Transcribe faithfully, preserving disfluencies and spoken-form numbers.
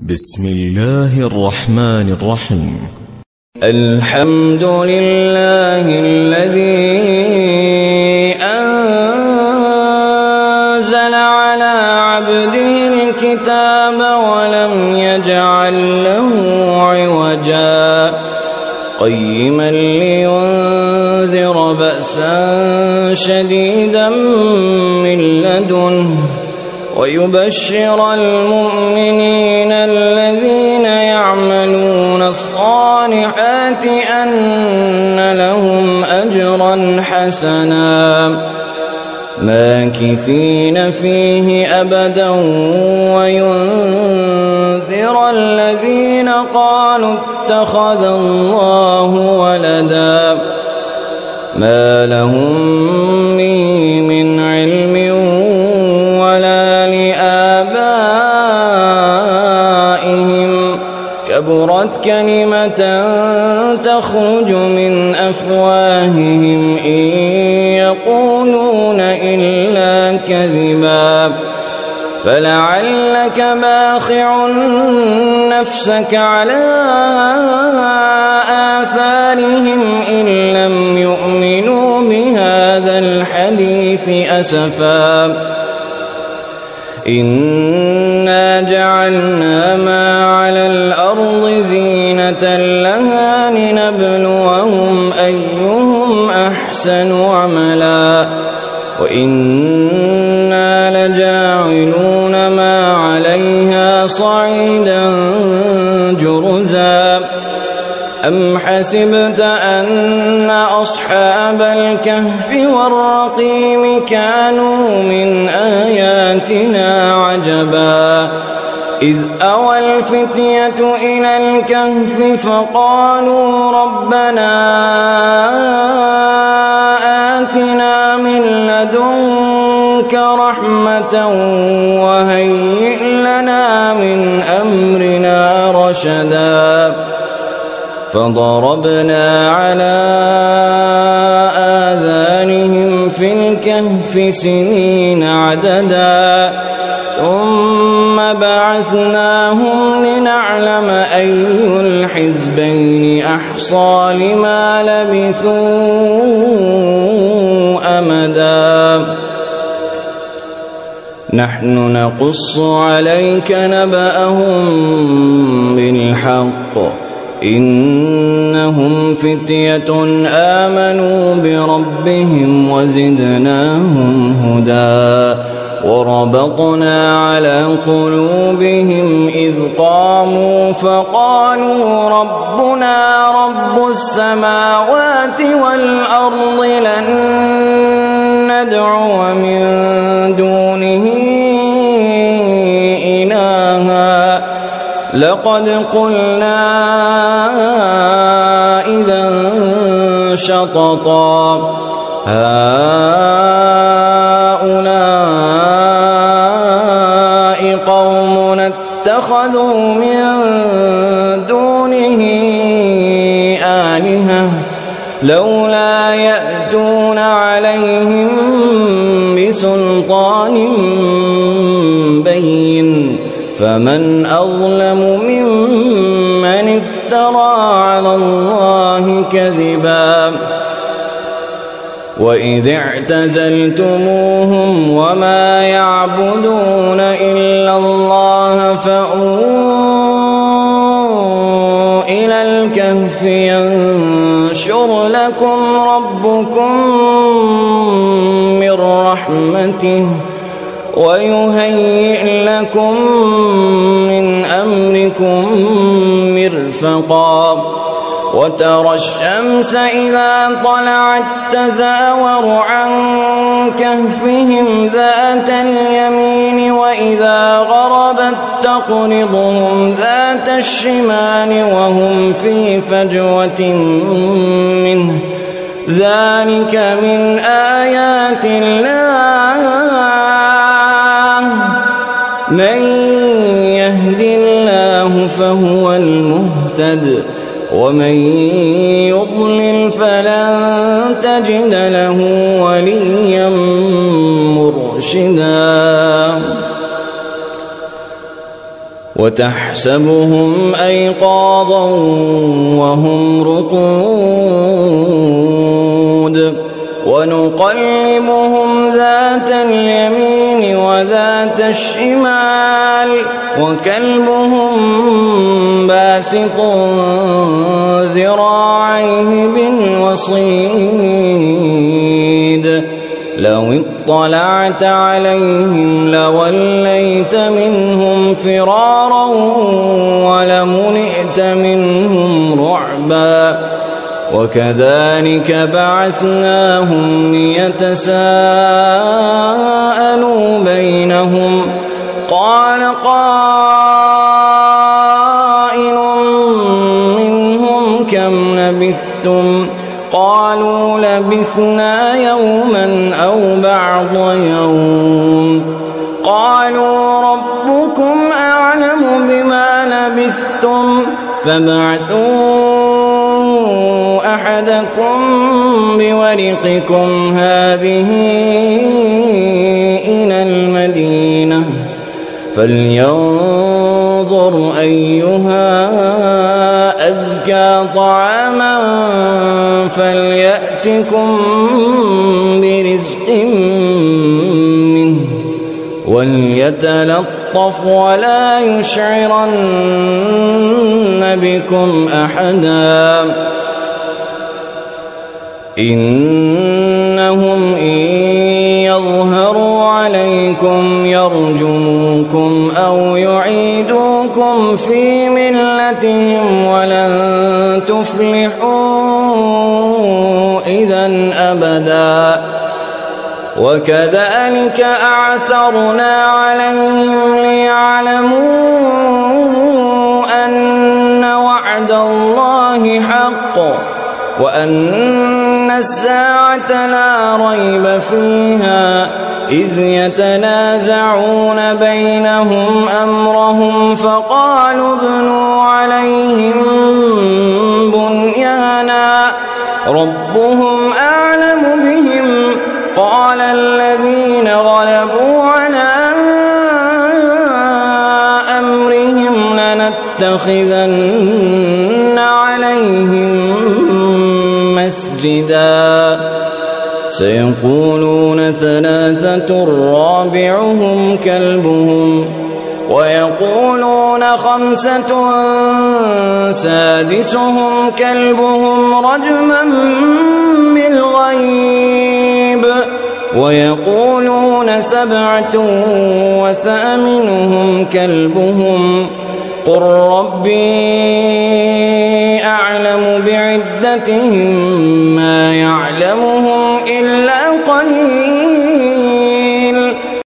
بسم الله الرحمن الرحيم. الحمد لله الذي أنزل على عبده الكتاب ولم يجعل له عوجا قيما لينذر بأسا شديدا من لدنه ويبشر المؤمنين الذين يعملون الصالحات أن لهم أجرا حسنا ماكثين فيه أبدا وينذر الذين قالوا اتخذ الله ولدا ما لهم من علم ولا لآبائهم كبرت كلمة تخرج من أفواههم إن يقولون إلا كذبا فلعلك باخع نفسك على آثارهم إن لم يؤمنوا بهذا الحديث أسفا إنا جعلنا ما على الأرض زينة لها لنبلوهم أيهم أحسن عملا وإنا لجاعلون ما عليها صعيدا جرزا أم حسبت أن أصحاب الكهف والرقيم كانوا من آياتنا عجبا إذ أوى الفتية إلى الكهف فقالوا ربنا آتنا من لدنك رحمة وهيئ لنا من أمرنا رشدا فضربنا على آذانهم في الكهف سنين عددا ثم بعثناهم لنعلم أي الحزبين أحصى لما لبثوا أمدا نحن نقص عليك نبأهم بالحق إنهم فتية آمنوا بربهم وزدناهم هدى وربطنا على قلوبهم إذ قاموا فقالوا ربنا رب السماوات والأرض لن ندعو من دونه إلها لقد قلنا إذا شططا هؤلاء قوم اتخذوا من دونه آلهة لولا يأتون عليهم بسلطان بين فمن أظلم ممن افترى على الله كذبا وإذ اعتزلتموهم وما يعبدون إلا الله فأووا إلى الكهف ينشر لكم ربكم من رحمته ويهيئ لكم من أمركم مرفقا وترى الشمس إذا طلعت تزاور عن كهفهم ذات اليمين وإذا غربت تقرضهم ذات الشمال وهم في فجوة منه ذلك من آيات الله من يهد الله فهو المهتد ومن يضلل فلن تجد له وليا مرشدا وتحسبهم أيقاظا وهم رقود ونقلبهم ذات اليمين وذات الشمال وكلبهم باسط ذراعيه بالوصيد لو اطلعت عليهم لوليت منهم فرارا ولملئت منهم رعبا وكذلك بعثناهم ليتساءلوا بينهم قال قائل منهم كم لبثتم قالوا لبثنا يوما أو بعض يوم قالوا ربكم أعلم بما لبثتم فابعثوا أحدكم بورقكم هذه إلى المدينة فلينظر أيها أزكى طعاما فليأتكم برزق منه وليتلطف ولا يشعرن بكم أحدا إنهم إن يظهروا عليكم يرجموكم أو يعيدوكم في ملتهم ولن تفلحوا إذا أبدا وكذلك أعثرنا عليهم ليعلموا أن وعد الله حق وأن الساعة لا ريب فيها إذ يتنازعون بينهم أمرهم فقالوا ابنوا عليهم بنيانا ربهم أعلم بهم قال الذين غلبوا على أمرهم لنتخذن عليهم مسجدا سيقولون ثلاثة رابعهم كلبهم ويقولون خمسة سادسهم كلبهم رجما بالغيب ويقولون سبعة وثامنهم كلبهم قل ربي أعلم بعدتهم ما يعلمهم إلا